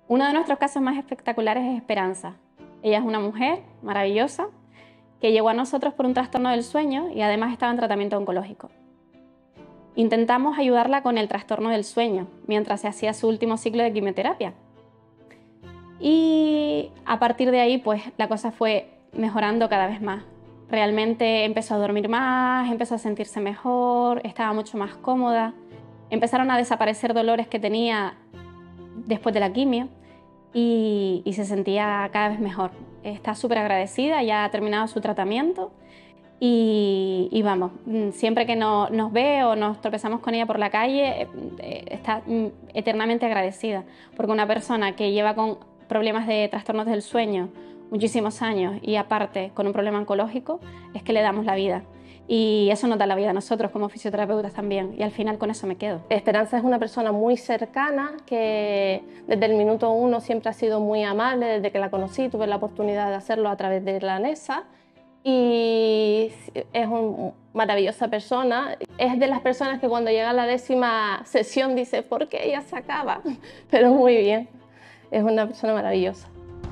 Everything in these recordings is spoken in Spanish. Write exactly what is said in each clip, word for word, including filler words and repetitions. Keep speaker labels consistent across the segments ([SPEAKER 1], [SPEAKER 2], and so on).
[SPEAKER 1] Uno de nuestros casos más espectaculares es Esperanza. Ella es una mujer maravillosa que llegó a nosotros por un trastorno del sueño y además estaba en tratamiento oncológico. Intentamos ayudarla con el trastorno del sueño mientras se hacía su último ciclo de quimioterapia. Y a partir de ahí, pues la cosa fue mejorando cada vez más. Realmente empezó a dormir más, empezó a sentirse mejor, estaba mucho más cómoda. Empezaron a desaparecer dolores que tenía después de la quimio y, y se sentía cada vez mejor. Está súper agradecida, ya ha terminado su tratamiento y, y vamos, siempre que no, nos ve o nos tropezamos con ella por la calle, eh, está eternamente agradecida, porque una persona que lleva con problemas de trastornos del sueño muchísimos años y aparte con un problema oncológico, es que le damos la vida. Y eso nos da la vida a nosotros como fisioterapeutas también. Y al final con eso me quedo.
[SPEAKER 2] Esperanza es una persona muy cercana que desde el minuto uno siempre ha sido muy amable. Desde que la conocí tuve la oportunidad de hacerlo a través de la NESA. Y es una maravillosa persona. Es de las personas que cuando llega a la décima sesión dice ¿por qué ella se acaba? Pero muy bien. Es una persona maravillosa.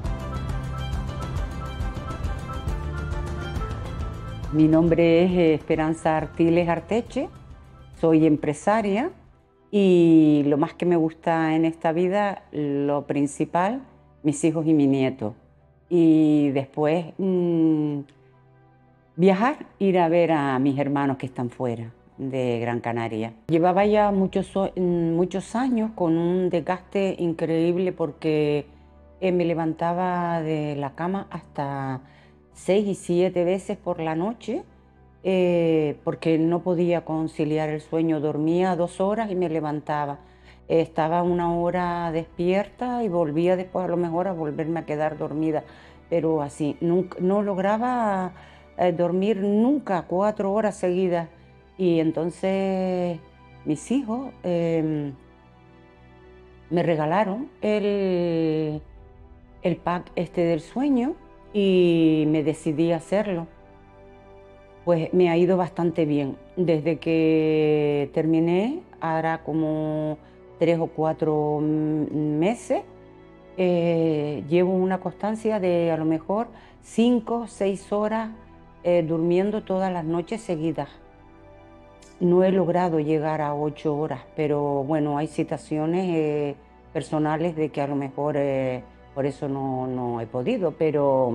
[SPEAKER 3] Mi nombre es Esperanza Artiles Arteche, soy empresaria y lo más que me gusta en esta vida, lo principal, mis hijos y mi nieto. Y después mmm, viajar, ir a ver a mis hermanos que están fuera de Gran Canaria. Llevaba ya muchos, muchos años con un desgaste increíble porque eh, me levantaba de la cama hasta seis y siete veces por la noche eh, porque no podía conciliar el sueño. Dormía dos horas y me levantaba. Eh, estaba una hora despierta y volvía después a lo mejor a volverme a quedar dormida. Pero así, nunca, no lograba eh, dormir nunca cuatro horas seguidas. Y entonces mis hijos eh, me regalaron el, el pack este del sueño y me decidí a hacerlo. Pues me ha ido bastante bien. Desde que terminé, hará como tres o cuatro meses, eh, llevo una constancia de a lo mejor cinco o seis horas eh, durmiendo todas las noches seguidas. No he logrado llegar a ocho horas, pero bueno, hay situaciones eh, personales de que a lo mejor eh, por eso no, no he podido, pero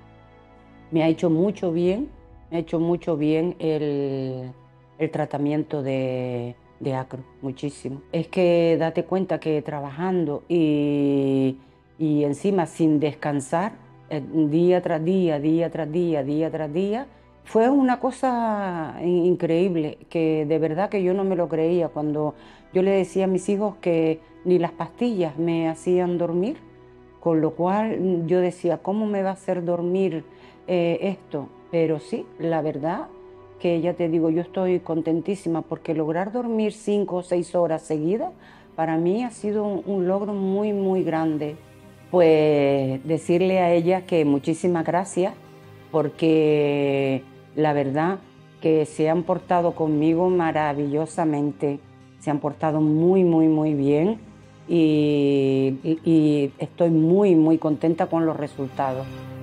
[SPEAKER 3] me ha hecho mucho bien, me ha hecho mucho bien el, el tratamiento de, de acro, muchísimo. Es que date cuenta que trabajando y, y encima sin descansar, eh, día tras día, día tras día, día tras día, fue una cosa increíble, que de verdad que yo no me lo creía cuando yo le decía a mis hijos que ni las pastillas me hacían dormir, con lo cual yo decía, ¿cómo me va a hacer dormir eh, esto? Pero sí, la verdad que ya te digo, yo estoy contentísima porque lograr dormir cinco o seis horas seguidas para mí ha sido un, un logro muy, muy grande. Pues decirle a ella que muchísimas gracias porque la verdad que se han portado conmigo maravillosamente, se han portado muy, muy, muy bien y, y, y estoy muy, muy contenta con los resultados.